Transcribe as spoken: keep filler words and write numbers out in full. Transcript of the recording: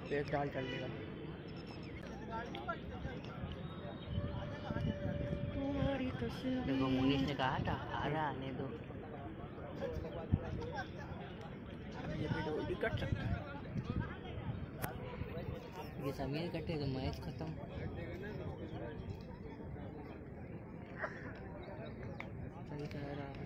एक डाल चल देगा। देखो मुनीष ने कहा था आ रहा आने दो, ये वीडियो भी कट सकता है। ये समीर कटे तो मैच खत्म। सही कह रहा है।